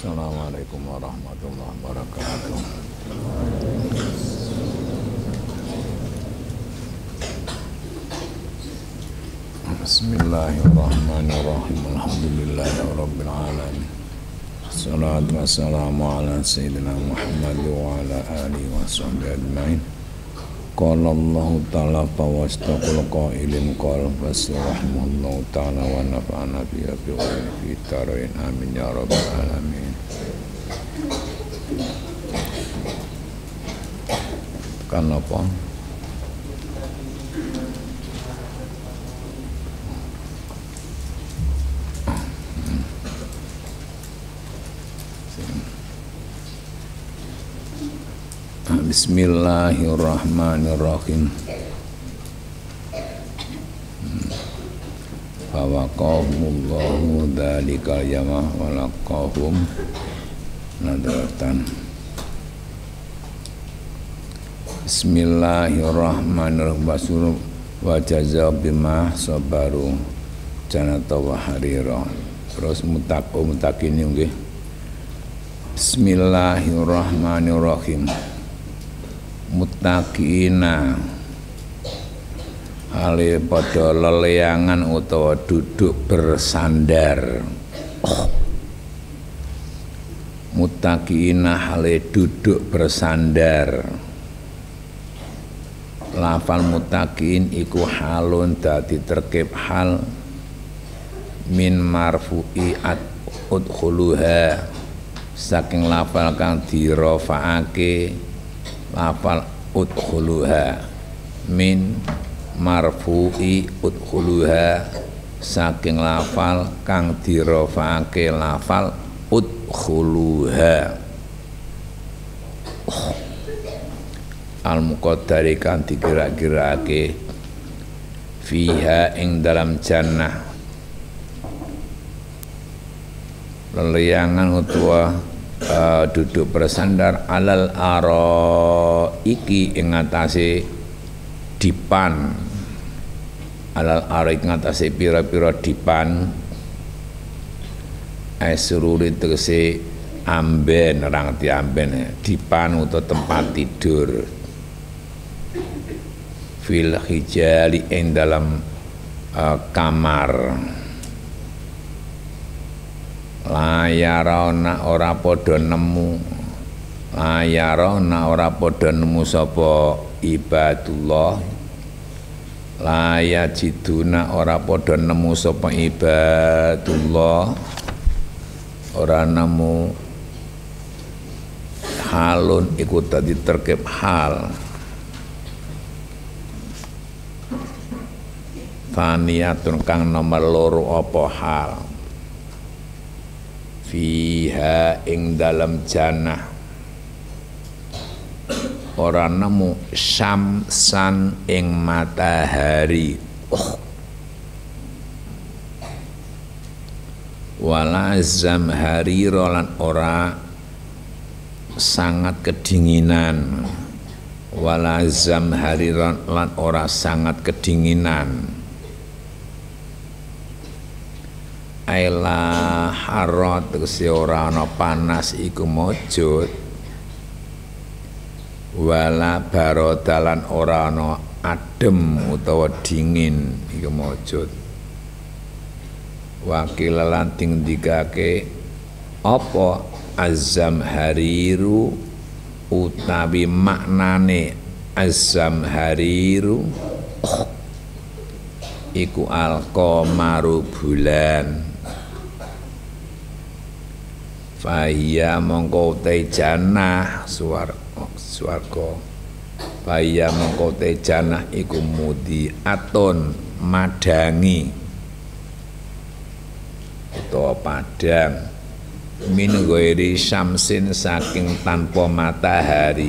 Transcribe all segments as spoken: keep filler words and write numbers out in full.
Assalamualaikum warahmatullahi wabarakatuh. Bismillahirrahmanirrahim. Alhamdulillahirabbil alamin. Salatu wassalamu ala sayyidina Muhammad wa ala alihi washabbihi ajmain. Qala Allah ta'ala fawastaqul qailin qala fasrahimahullahu ta'ala wa nafa'ana bihi wa bi tarain amin ya rabbal alamin. Kan apa? Bismillahirrahmanirrahim. Fawaqahumullahu dhalikal yama walaqahum nadratan. Bismillahirrahmanirrahim. Basur wa jaza bima sabaru janata wa harira. Terus mutak mutakin nggih. Bismillahirrahmanirrahim. Muttaqina hale padha leleangan utawa duduk bersandar. Oh. Muttaqina hale duduk bersandar. Lafal muttaqin iku halun dadi terkib hal min marfu'i at udkhuluha saking lafal kang dirafa'ake lafal udkhuluha min marfu'i udkhuluha saking lafal kang dirafa'ake lafal udkhuluha oh. Al muqaddari kan dikira-kirake fiha ing dalam jannah leleangan utawa Uh, duduk bersandar alal aro iki ing atase dipan alal aro ing atase pira-pira dipan asururi tegese amben orang di amben dipan utawa tempat tidur fil hijali ing dalam uh, kamar layarona ora padha nemu layarona ora padha nemu sapa ibadullah layajiduna ora padha nemu sapa ibadullah ora nemu halun iku dadi terkib hal faniyatun kang nomor loro apa hal fiha ing dalam jannah ora nemu syamsan ing matahari oh. Wala zamharira lan ora sangat kedinginan wala zamharira lan ora sangat kedinginan aila harat tegese ora ana panas iku mujud wala barodalan ora ana adem utawa dingin iku mujud wakil lan tingdikake apa azam hariru utawi maknane azam hariru oh. Iku al-qamaru bulan Fahiyya mongko te jannah swarga Fahiyya mongko te jannah iku mudiatun madangi utawa padang min ghairi syamsin saking tanpa matahari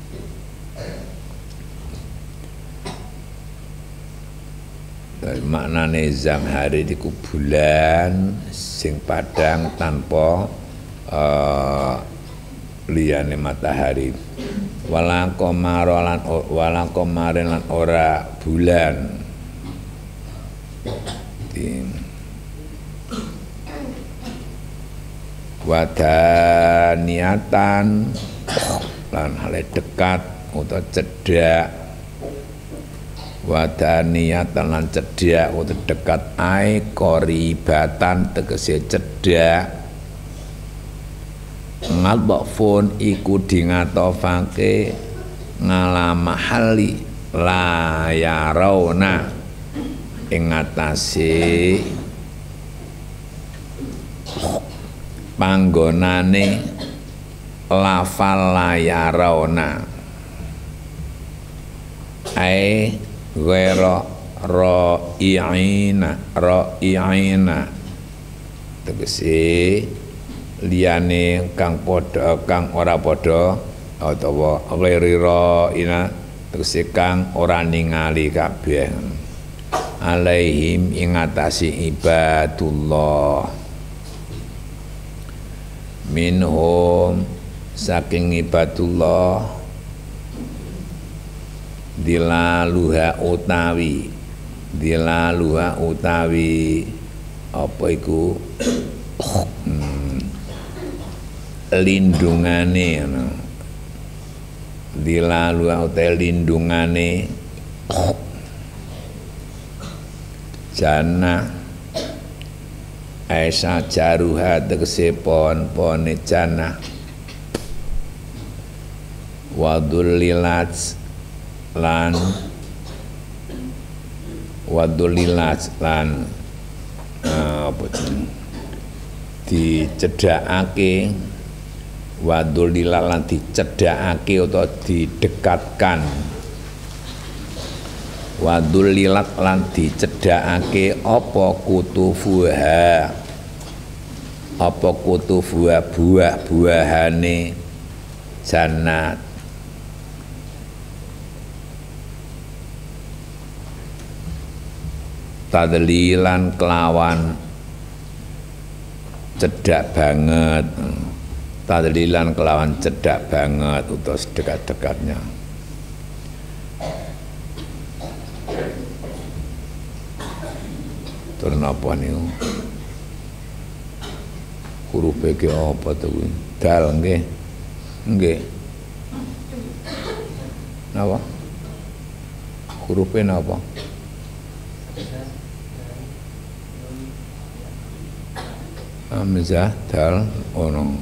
dari maknane zamhari iku bulan sing padang tanpa Uh, liyane matahari wala qamara lan wala qamarin lan ora bulan wadaniatan lan hale dekat utawa cedhak wadaniatan lan cedhak utawa dekat ai koribatan tegese cedhak ngalbafun iku dingatofake ngalamahali la yarawna ing atase panggonane lafal la yarawna ai ghairu ra'iina ra'iina tegese liyane kang padha kang ora padha utawa ghairi ra'ina tegese kang ora ningali kabeh alaihim ing atase ibadullah minhum saking ibadullah dilaluha utawi dilaluha utawi apa iku hmm, lindungane ana dilaluha utawi lindungane jannah Aisyah jaruha tegese pohon-pohone jannah wadullilat lan wadullilat lan apa jeneng dicedhakake wadullilat lan dicedhakake utawa didekatkan wadullilat lan dicedhakake apa kutufuha apa kutufuha buah-buahane jannat tadlilan kelawan cedhak banget tadlilan kelawan cedhak banget utawa sedekat-dekatnya turun apa niku huruf iki apa to kuwi dal nggih nggih napa hurufe napa hamzah dal ono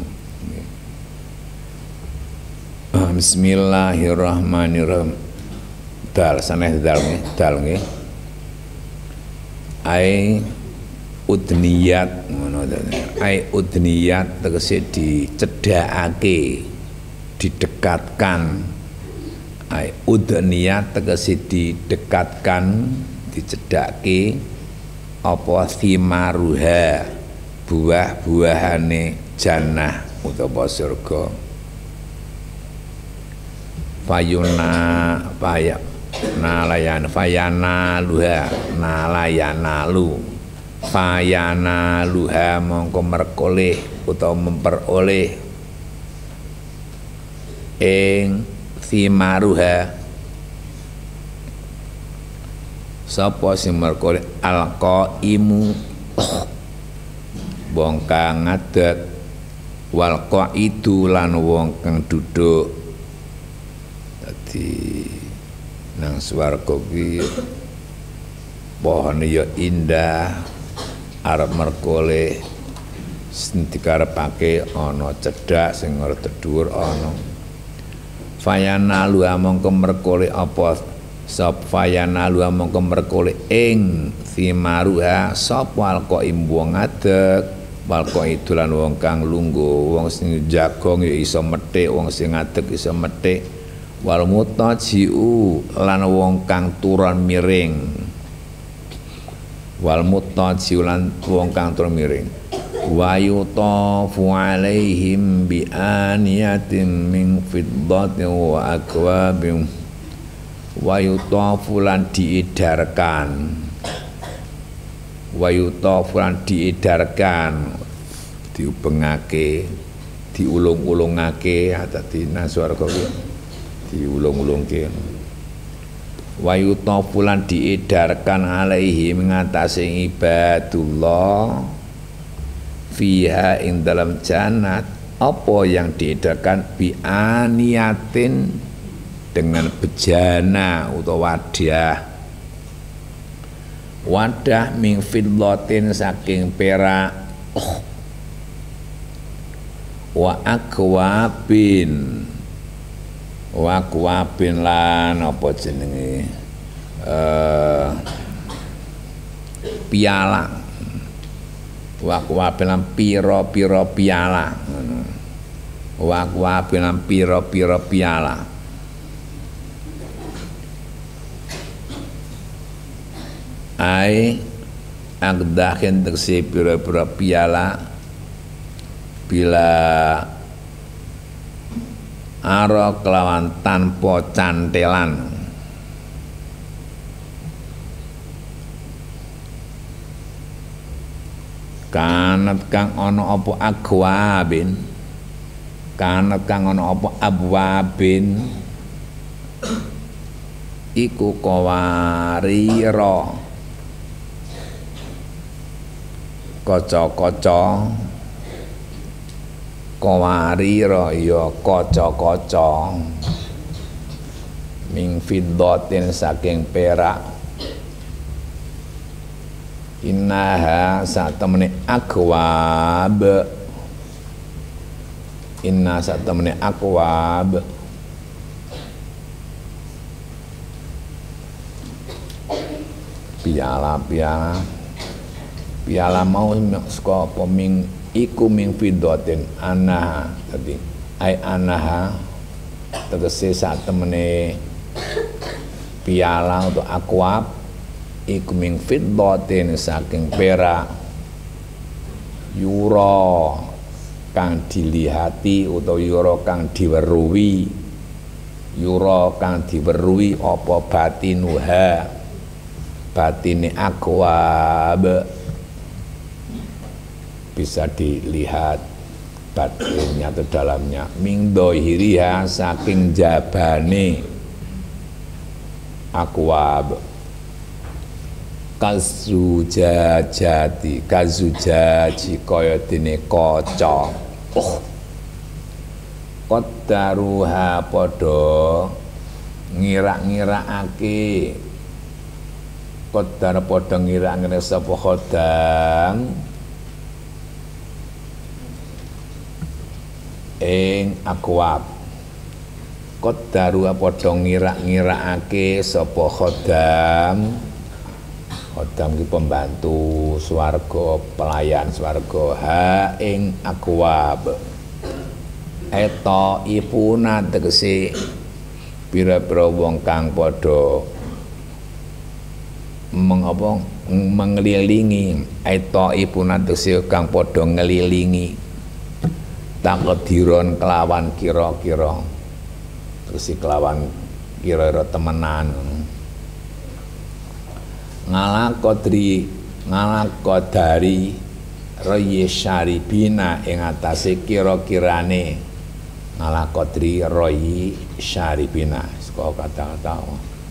bismillahirrahmanirrahim dal saneh dal nggih dal nggih ai udniyat ngono ai udniyat tegese dicedhakake didekatkan ai udniyat tegese didekatkan dicedhake apa thimaruha buah-buahane jannah utawa surga fayuna paya nalayan fayana luha nalayana lu fayana luha mongko merkoleh utawa memperoleh ing thimaruha sapa sing merkoleh alqaimu wong kang ngadeg wal qaidu lan wong kang duduk dadi nang swarga kuwi pohon ya indah arep merkoleh sing dikarepake ana cedhak sing ora dhuwur ana fayana lu mongko merkoleh apa sapa fayana lu mongko merkoleh ing thimaruha sapa alqaim wong ngadeg walko itu lan wong kang lungguh wong sing jagong ya iso methik wong sing ngadeg iso methik wal mutajiu lan wong kang turun miring wal mutajiu lan wong kang turun miring wa yutafu alaihim bi aniyatin min fiddatin wa akwabin wa yutafu lan diedarkan wa yutafu lan diedarkan diubengake diulung-ulungake dadi naswarga kuwi diulung-ulungke wa yutafu lan diedarkan alaihi ngatasi ibadullah fiha ing dalam jannat apa yang diedarkan bi aniyatin dengan bejana utawa wadah wadah min fiddatin saking perak oh. wa akwabin wa akwabin lan apa jenenge uh, piala wa akwabin lan pira-pira piala wa akwabin lan pira-pira piala ai agdahin tegese pira-pira piala bila aro kelawan tanpa cantelan kanat kang ana apa agwabin kanat kang ana apa abwabin iku kawarira kaca-kaca kawarira ya kaca-kaca ming fiddatin saking perak innaha satemene akwab inna satemene akwab piala-piala piala mau saka apa ming iku ming fiddatin anaha tadi ai anaha tegese sak temene piala untuk akwab iku ming fiddatin saking perak yura kang dilihati utawa yura kang diweruhi yura kang diweruhi apa batinuha batine akwab bisa dilihat batinnya atau dalamnya ming dohiriha saking jabane akwab kazujajati kazujaji kaya dene kaca oh qaddaruha padha ngira-ngirakake qaddar padha ngira-ngira sapa khodam ing akwab qaddaru padha ngira-ngirakake sapa khodam khodam ki pembantu swarga pelayan swarga ha ing akwab eta ipuna tegese pira-pira wong kang padha mengapa mengelilingi eta ipuna tegese kang padha ngelilingi takdiron kelawan kira-kira terus kelawan kira-kira temenan ngalakodri ngalakodari roye syaribina ing atase kira-kirane ngalakodri royi syaribina saka kata-kata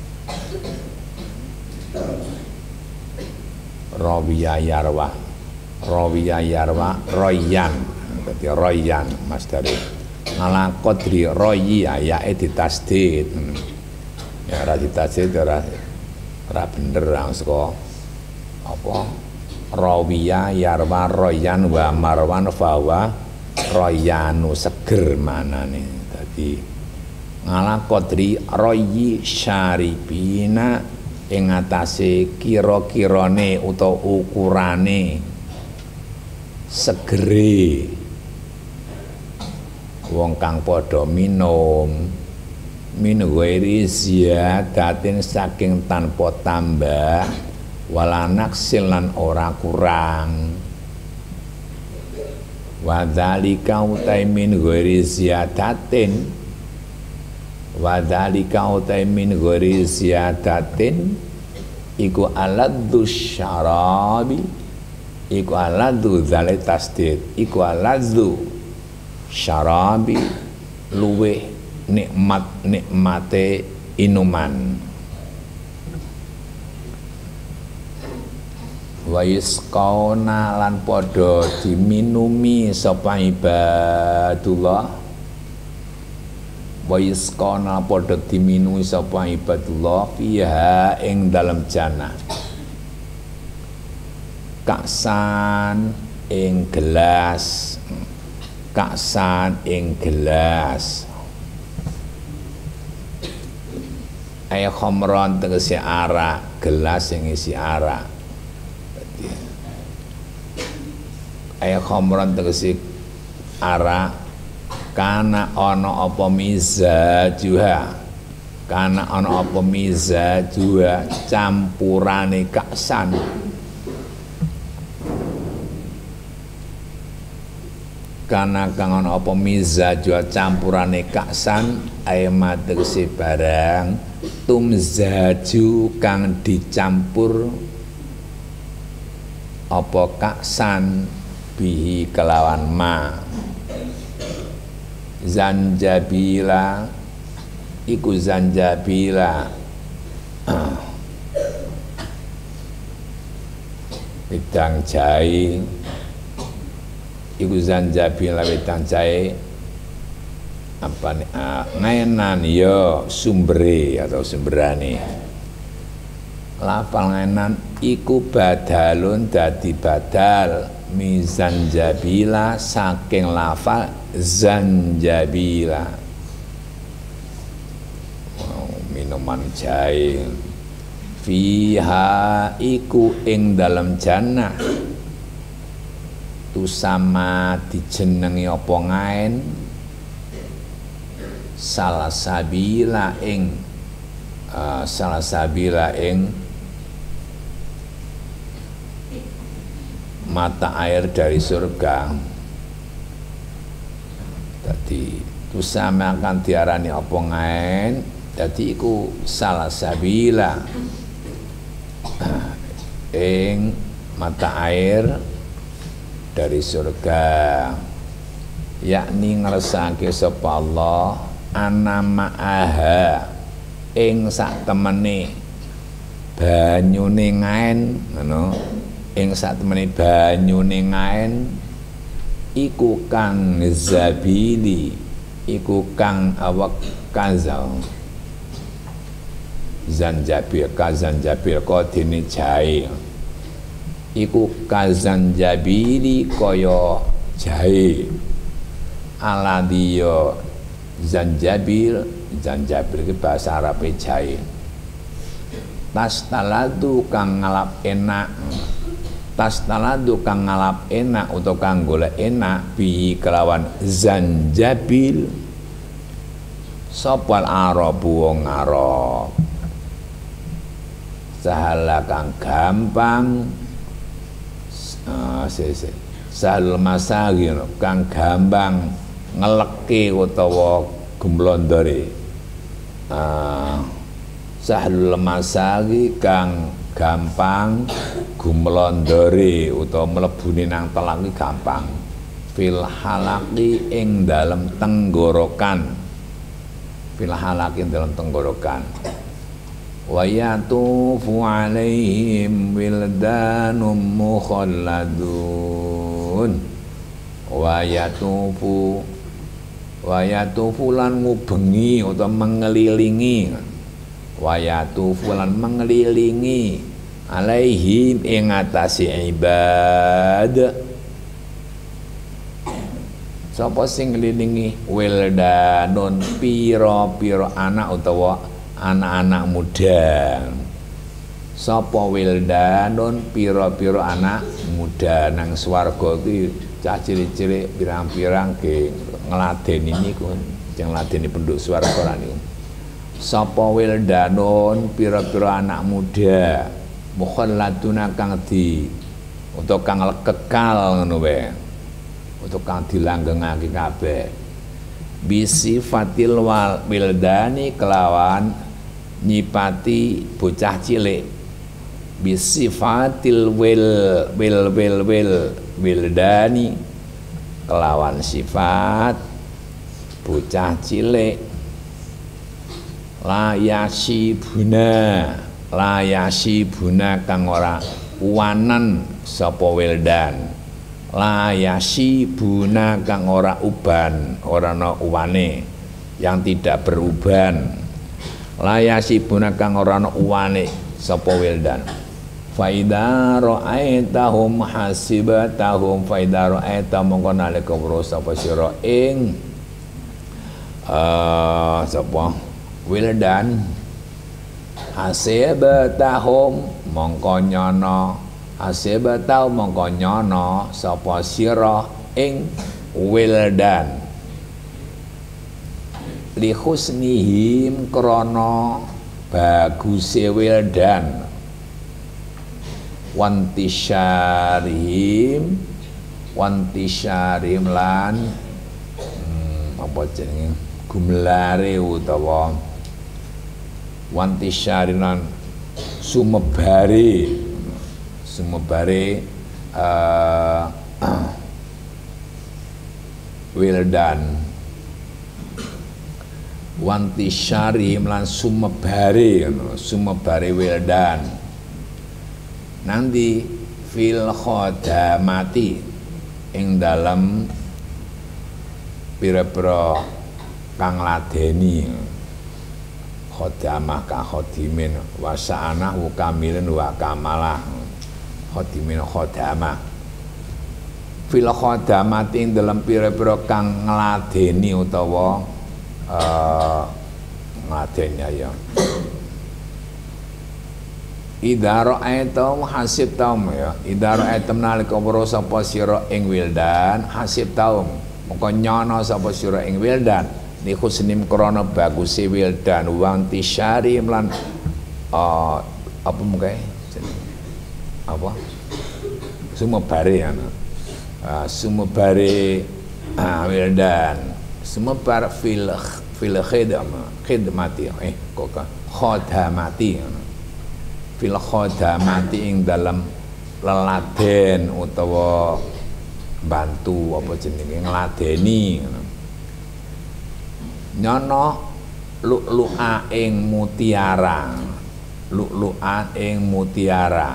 rawiya yarwa rawiya yarwa royan dadi royan mas dari ala qadri royi ayake ditasdid ya ora ditasdid ora ora bener saka apa rawiya yarwa royan wa marwan fawa royanu seger manane dadi ala qadri royi syaribina ing atase kira-kirane utawa ukurane segere wong kang padha minum min ghairi ziyadatin saking tanpa tambah wala naksil lan ora kurang wa dzalika utai min ghairi ziyadatin wa dzalika utai min ghairi ziyadatin iku aladdu syarabi iku aladdu dzalik tasdid iku aladdu syarabi luweh nikmat nikmate inuman wa yusqauna lan padha diminumi sapa ibadullah wa yusqauna padha diminumi sapa ibadullah fiha ing dalam jannah kaksan ing gelas kaksan ing gelas ay khamron tegese arak gelas yang isi arak ay khamron tegese arak kana ana apa mizajuha kana ana apa mizajuha campurane kaksan kana kang ana apa mizajuha campurane kaksan ay madegese barang tumzaju kang dicampur apa kaksan bihi kelawan ma zanjabila iku zanjabila wedang jahe iku zanjabila wedang jahe apa nih uh, ngainan yo sumbere atau sumberane lafal ngainan iku badalun dadi badal mizan jabila saking lafal zanjabila oh, minuman jahe fiha iku ing dalam jannah tu sama dijenengi apa ngain salah sabila ing uh, salah sabila ing mata air dari surga. Jadi itu sama akan diarani apa ngain. Jadi iku salah sabila ing mata air dari surga. Yakni ngersake sapa Allah ana ma'aha ing sak temene banyune ngain ngono ing sak temene banyune ngain iku kang zabili iku kang awak kazal zanjabil kazanjabil kodine jahe iku kazanjabili kaya jahe aladiyo zanjabil zanjabil itu bahasa Arab jahe tastaladu kang ngalap enak tastaladu kang ngalap enak atau kang golek enak bi kelawan zanjabil sopal Arabu wong Arab sahala kang gampang uh, sahal masagi kang gampang ngeleke utawa gemblondore uh, sahlul masagi kang gampang gumlondore utawa mlebune nang telang iki gampang fil halaqi ing dalem tenggorokan fil halaqi ing dalem tenggorokan wa yatufu alaihim wildanum mukhalladun wa yatufu wayatu fulan ngubengi atau mengelilingi wayatu fulan mengelilingi alaihim ing atase ibad sapa sing ngelilingi wildanun pira-pira anak utawa anak-anak muda sapa wildanun pira-pira anak muda nang swarga iki cah cilik-cilik pirang-pirang ge ngladeni niku sing ngladeni penduduk swarga niku sapa wildanun pira-pira anak muda mukhalladuna kang di utawa kang kekal ngono wae utawa kang dilanggengake kabeh bisifatil wildani kelawan nyipati bocah cilik bisifatil wil wil wil wil wildani kelawan sifat bocah cilik layasi buna layasi buna kang ora uwanan sapa wildan la yasibuna kang ora uban ora ana uwane yang tidak beruban la yasibuna kang ora ana uwane sapa wildan faida ra'aitahum hasibatahum faida ra'aita mongko nalika weruh sapa sira ing uh, sapa wildan hasibatahum mongko nyono hasibatahum mongko nyono sapa sira ing wildan li husnihim krana baguse wildan wantisyarihim wantisyarihim lan hmm, apa jenenge gumlare utawa wantisyarinan sumebare sumebare uh, wildan wantisyarihim lan sumebare sumebare wildan nanti fil khodamati ing dalam pira-pira kang ladeni khodamah ka khodimin wa sa'ana wa kamilin wa kamalah khodimin khodamah fil khodamati ing dalam pira-pira kang ngladeni utawa uh, ngladeni ya idza ra'aitum hasibtum ya idza ra'aitum nalika weruh sapa sira ing wildan hasibtum mongko nyono sapa sira ing wildan ni husnim krana baguse wildan wang tisyari lan uh, apa mungkin apa sumebare ya uh, sumebare uh, wildan sumebar fil fil khidmah khidmati eh kok khodamati fil khodamati ing dalam leladen utawa bantu apa jenenge ngladeni nyono lu'lu'a ing mutiara lu'lu'a ing mutiara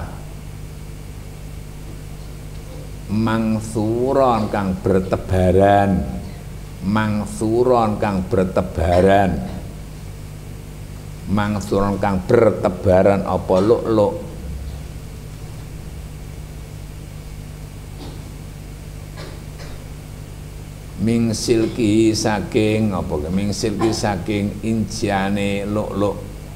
mangsuron kang bertebaran mangsuron kang bertebaran mangsuron kang bertebaran apa lu'lu' ming silki saking apa ming silki saking inciane lu'lu'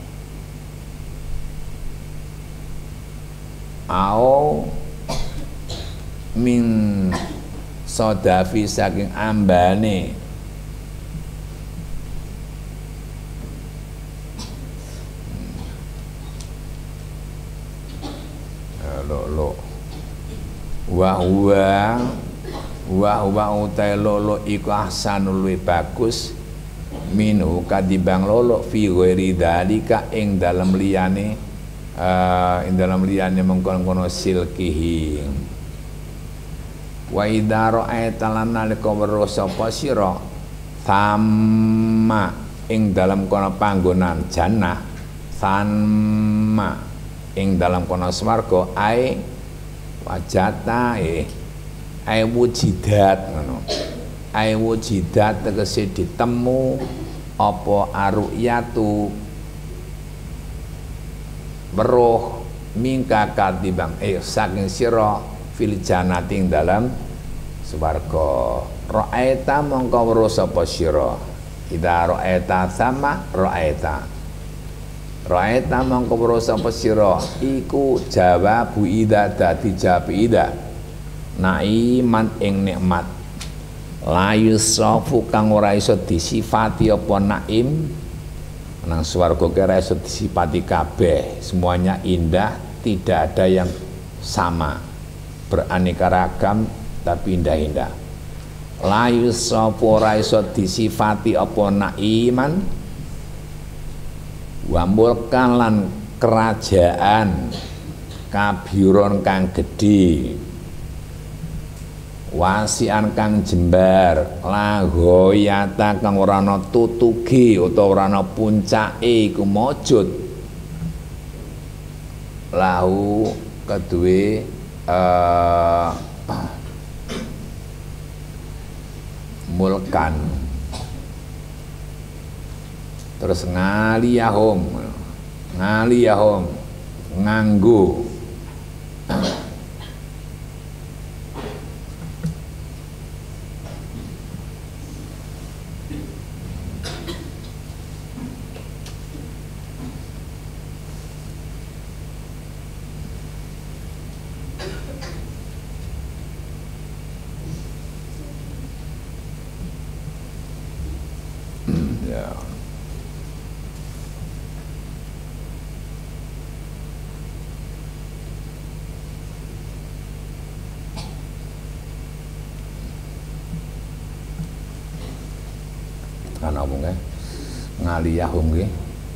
au min sodafi saking ambane lo wa huwa wa huwa utai lolo iku ahsanul luwih bagus minhu kadibang lolo fi ghairi dalika ing dalam liyane uh, ing dalam liyane mengkono-kono silkihi wa idza ra'aita lan nalika weruh sapa sira tamma ing dalam kono panggonan jannah tamma ing dalam kono swarga ai wajata eh ai wujidat ngono ai wujidat tegese ditemu apa aruyatu weruh mingka katibang eh saking sira fil jannati ing dalam swarga ra'aita mongko weruh sapa sira idza ra'aita sama ra'aita ra'aita mongko weruh sapa sira iku jawabu idza dadi jawab idza naiman ing nikmat la yusafu kang ora iso disifati apa naim nang swarga ki ora iso disifati kabeh semuanya indah tidak ada yang sama beraneka ragam tapi indah-indah la yusafu ora iso disifati apa naiman wa mulkan lan kerajaan kabiron kang gedhe wasian kang jembar lagoyata kang ora ana tutuge utawa ora ana puncake iku mujud lahu kedue uh, mulkan terus ngaliyahum ngaliyahum nganggo ya. Kan apa nggih? Ngaliyahum nggih.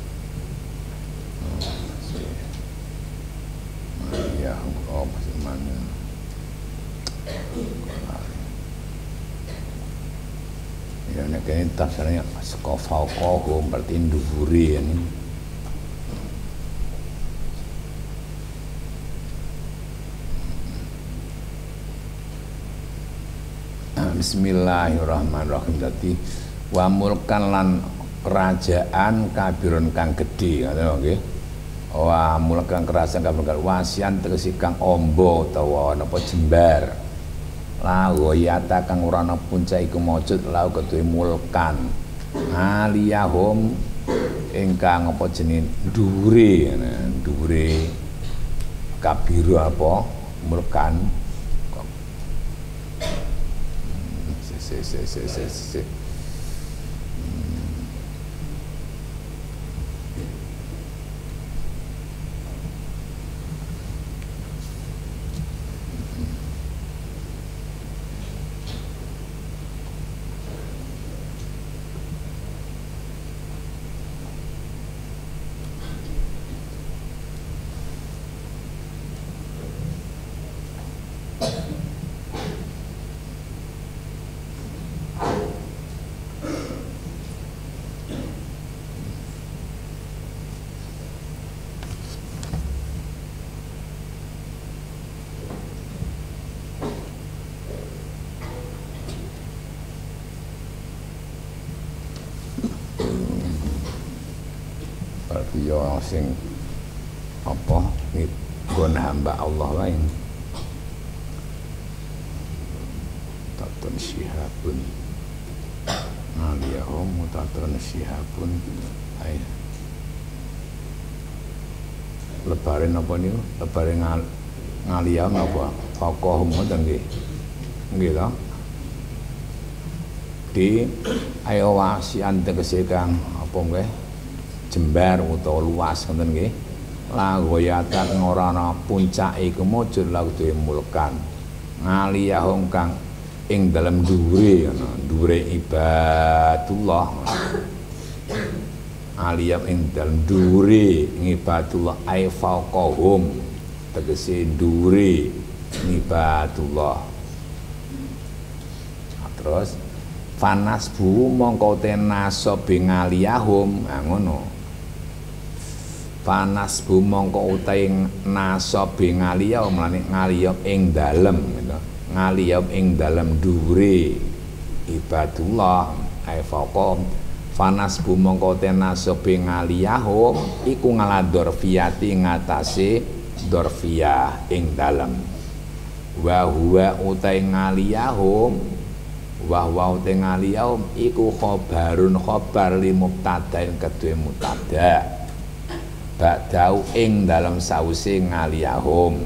Ngaliyahum oh masih mana? Ya nek kene tafsirnya saka fauqahu berarti dhuwure ini. Bismillahirrahmanirrahim. Dadi wa mulkan lan kerajaan kabiron kang gedhe ngoten nggih. Wa mulkan kerajaan kabiron wasian tegese kang amba utawa napa jembar. La goyata kang ora ana puncak iku mujud lau kedue mulkan. Aliyahum ingkang apa jenenge dhuwure dhuwure kabiru apa mulkan. Se se se se se ya sing apa nggon hamba Allah wae tatun syihabun naliyahum mutatun syihabun ay lebaran apa niku lebaran ngal ngaliyahum apa faqahum ngoten nggih nggih to di ayo wasian tegese kang apa nggih jembar utawa luas ngoten nggih. La goyatan ora ana puncake iku mujud la kudu mulkan. Ngaliyahum kang ing dalem dhuwure ana dhuwure ibadullah. Aliyam ing dalem dhuwure ibadullah ai fauqahum tegese dhuwure ibadullah. Terus fanasbu mongko tenasab ngaliyahum ha ngono. Panas bu mongko utai nasab ngaliyahum lan ngaliyahum ing dalem gitu. Ngaliyahum ing dalem dhuwure ibadullah ai faqom panas bu mongko utai nasab ngaliyahum iku ngaladorfiyati ngatasi dorfiyah ing dalem wa huwa utai ngaliyahum wa huwa utai ngaliyahum iku khobarun khobar li mubtadain kedue mubtada ba'dau ing dalam sause ngaliyahum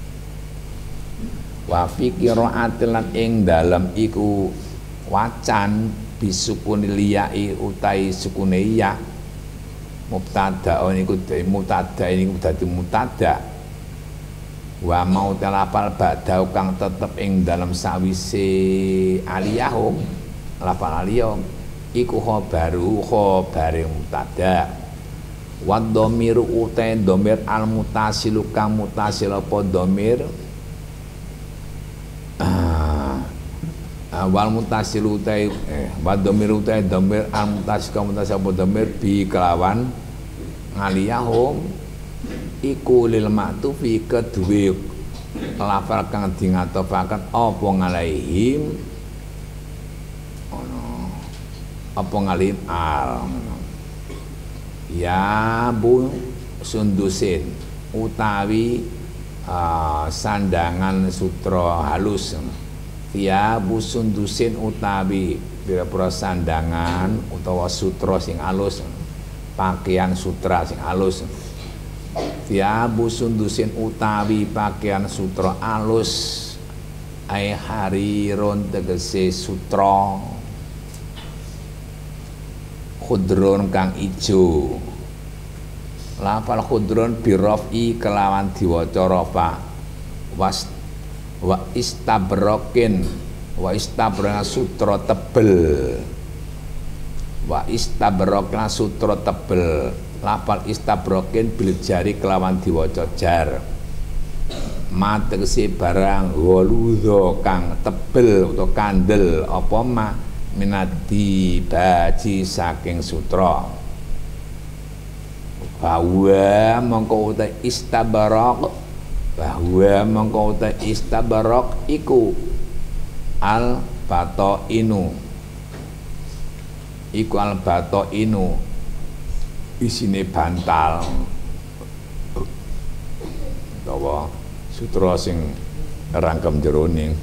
wa fi qiraatin lan ing dalam iku wacan bisukuni liyai utai sukune ya mubtada niku dadi mubtada niku dadi mubtada wa mau telapal ba'dau kang tetep ing dalam sawise aliyahum lafal aliyahum iku khabaru khabare mubtada wa dhamiru utai dhamir al mutasilu kang mutasil apa dhamir ah wal mutasilu utai eh wa dhamiru utai dhamir al mutasil kang mutasil apa dhamir bi kelawan ngaliyahum iku lil ma'tufi kedue lafal kang dingatofaken apa ngalaihim ono apa ngalim al ya bu sundusin utawi uh, sandangan sutra halus ya bu sundusin utawi pira-pira sandangan utawa sutra sing halus pakaian sutra sing halus ya bu sundusin utawi pakaian sutra halus ai hariron tegese sutra khudron kang ijo lafal khudron birofi kelawan diwaca rafa was wa istabrokin wa istabrana sutra tebel wa istabrokna sutra tebel lafal istabrokin bil jari kelawan diwaca jar mategese barang waludha kang tebel utawa kandel apa ma minadi baji saking sutra bahwa mongko uta istabarok bahwa mongko uta istabarok iku al bato inu iku al bato inu isine bantal utawa sutra sing rangkem jeroning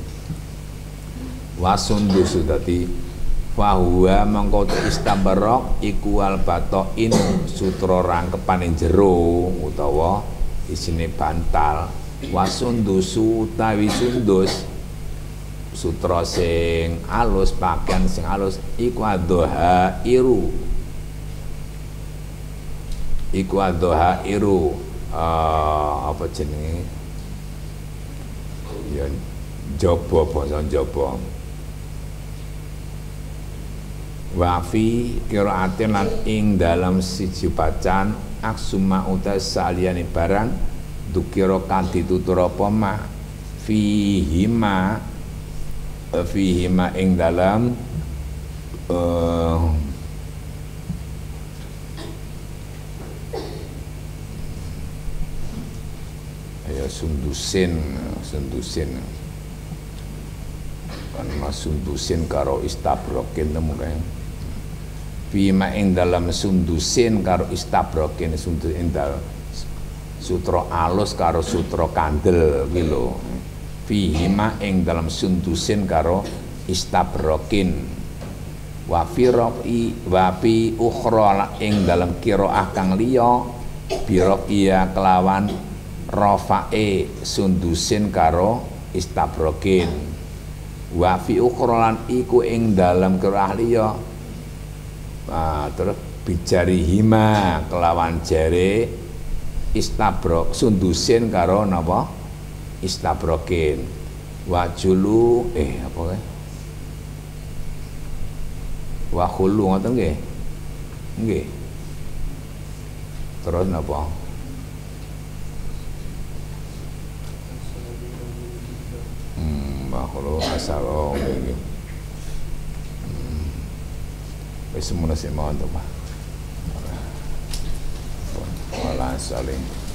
wasundus dadi fahuwa mangko istabarok iku al bato inu sutra rangkepan jero utawa isine bantal wasundusu utawi sundus sutra sing alus pakaian sing alus iku adha iru iku adha iru uh, apa jenenge ya jaba basa jaba wafi qiraatin lan ing dalam siji bacaan aksuma uta saliyane barang dukira kan ditutur apa ma fihima fihima ing dalam uh, ya sundusin sundusin kan masundusin karo istabrokin temu kae fihima ing dalam sundusin karo istabrokin sundus ing dalam sutra alus karo sutra kandel kuwi lho fihima ing dalam sundusin karo istabrokin wa fi rafi wa fi ukhra ing dalam qiraah kang liya birofiya kelawan rafae sundusin karo istabrokin wa fi ukhra lan iku ing dalam qiraah liya ah terus bijari hima kelawan jare istabrok sundusin karo napa istabrokin wajulu eh apa kae wa khulu ngoten nggih nggih terus napa hmm wa khulu asaro nggih hmm wis semono sing mawon to Pak wala saling